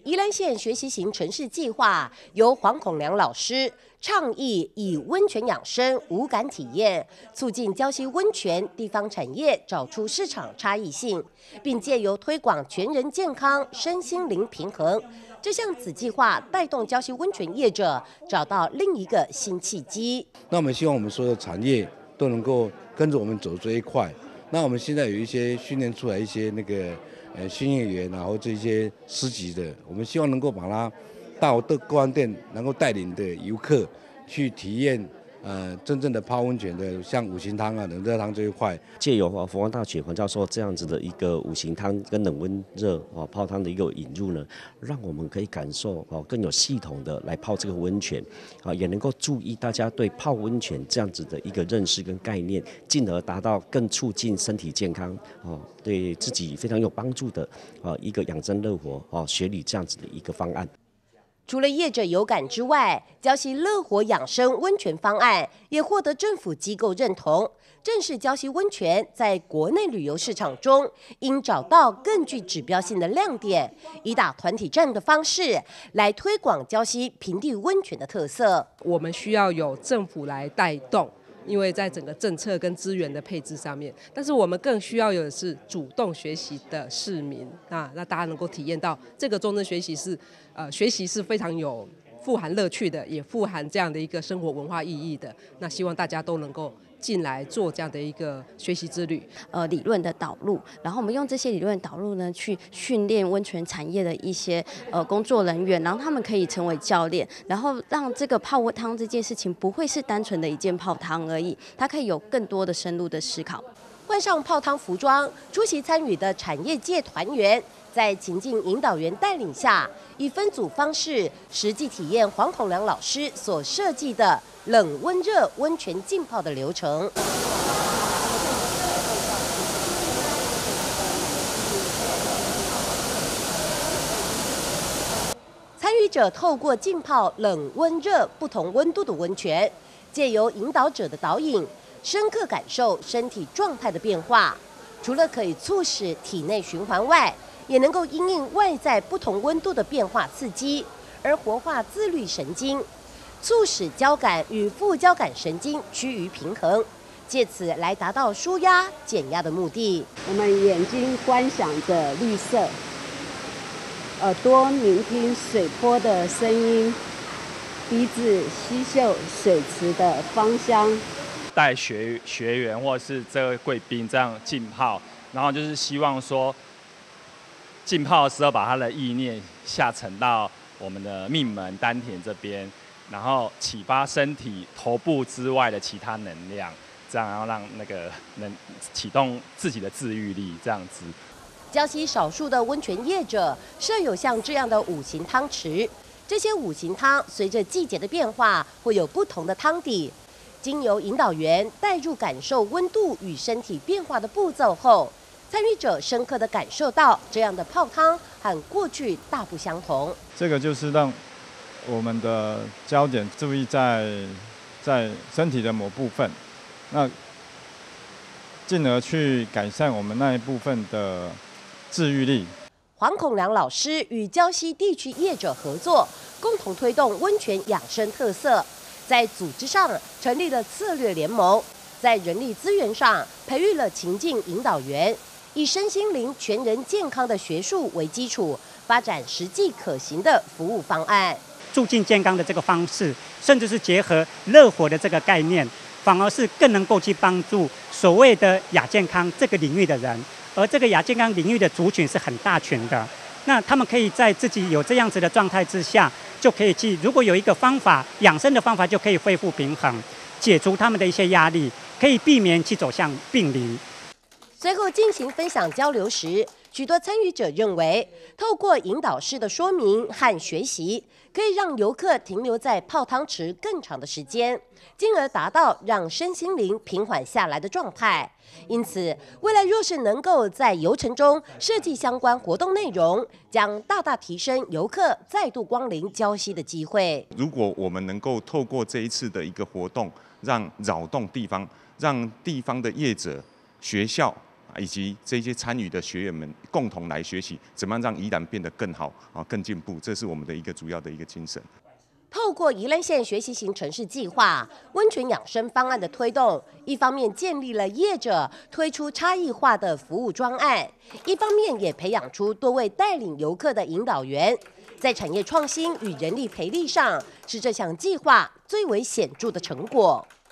宜兰县学习型城市计划由黄孔良老师倡议以温泉养生、无感体验，促进礁溪温泉地方产业找出市场差异性，并借由推广全人健康、身心灵平衡。这项子计划带动礁溪温泉业者找到另一个新契机。 那我们希望我们所有的产业都能够跟着我们走这一块。那我们现在有一些训练出来一些训练员，然后这些师级的，我们希望能够把它到各湾店，能够带领的游客去体验。真正的泡温泉的，像五行汤啊、冷热汤这一块， 借由佛光大学黄教授这样子的一个五行汤跟冷温热泡汤的一个引入呢，让我们可以感受更有系统的来泡这个温泉，也能够注意大家对泡温泉这样子的一个认识跟概念，进而达到更促进身体健康对自己非常有帮助的一个养生乐活学理这样子的一个方案。 除了业者有感之外，礁溪乐活养生温泉方案也获得政府机构认同，正是礁溪温泉在国内旅游市场中应找到更具指标性的亮点，以打团体战的方式来推广礁溪平地温泉的特色。 我们需要有政府来带动。因为在整个政策跟资源的配置上面，但是我们更需要有的是主动学习的市民那大家能够体验到这个终身学习是非常有富含乐趣的，也富含这样的一个生活文化意义的。那希望大家都能够进来做这样的一个学习之旅， 理论的导入，然后我们用这些理论导入呢，去训练温泉产业的一些工作人员，然后他们可以成为教练，然后让这个泡汤这件事情不会是单纯的一件泡汤而已，它可以有更多的深入的思考。 换上泡汤服装，出席参与的产业界团员，在情境引导员带领下，以分组方式实际体验黄孔良老师所设计的冷温热温泉浸泡的流程。参与者透过浸泡冷温热不同温度的温泉，借由引导者的导引，深刻感受身体状态的变化。除了可以促使体内循环外，也能够因应外在不同温度的变化刺激，而活化自律神经，促使交感与副交感神经趋于平衡，借此来达到舒压减压的目的。 我们眼睛观想着绿色，耳朵聆听水波的声音，鼻子吸嗅水池的芳香。 带学员或是这位贵宾这样浸泡，然后就是希望说，浸泡的时候把他的意念下沉到我们的命门丹田这边，然后启发身体头部之外的其他能量，这样然后让能启动自己的自愈力，这样子。 礁溪少数的温泉业者设有像这样的五行汤池，这些五行汤随着季节的变化会有不同的汤底。经由引导员带入感受温度与身体变化的步骤后，参与者深刻地感受到这样的泡汤和过去大不相同。 这个就是让我们的焦点注意在身体的某部分，那进而去改善我们那一部分的治愈力。 黄孔良老师与礁溪地区业者合作，共同推动温泉养生特色。在组织上成立了策略联盟，在人力资源上培育了情境引导员，以身心灵全人健康的学术为基础，发展实际可行的服务方案。 促进健康的这个方式，甚至是结合乐活的这个概念，反而是更能够去帮助所谓的亚健康这个领域的人，而这个亚健康领域的族群是很大群的。那他们可以在自己有这样子的状态之下，就可以去，如果有一个方法，养生的方法，就可以恢复平衡，解除他们的一些压力，可以避免去走向病离。 随后进行分享交流时，许多参与者认为，透过引导师的说明和学习，可以让游客停留在泡汤池更长的时间，进而达到让身心灵平缓下来的状态。因此，未来若是能够在游程中设计相关活动内容，将大大提升游客再度光临礁溪的机会。 如果我们能够透过这一次的一个活动，让扰动地方，让地方的业者、学校以及这些参与的学员们共同来学习，怎么样让宜兰变得更好更进步，这是我们的一个主要的一个精神。 透过宜兰县学习型城市计划、温泉养生方案的推动，一方面建立了业者推出差异化的服务专案，一方面也培养出多位带领游客的引导员。在产业创新与人力培力上，是这项计划最为显著的成果。